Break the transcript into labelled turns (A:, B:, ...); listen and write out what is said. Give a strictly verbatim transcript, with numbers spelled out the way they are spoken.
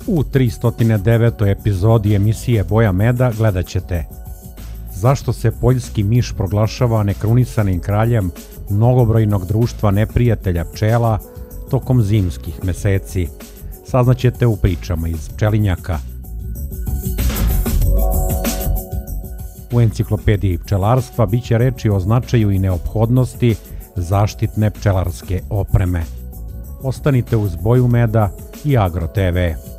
A: U tristo devetoj epizodi emisije Boja meda gledat ćete zašto se poljski miš proglašava nekrunisanim kraljem mnogobrojnog društva neprijatelja pčela tokom zimskih meseci. Saznaćete u pričama iz Pčelinjaka. U enciklopediji pčelarstva biće reči o značaju i neophodnosti zaštitne pčelarske opreme. Ostanite uz Boju meda i Agro te ve.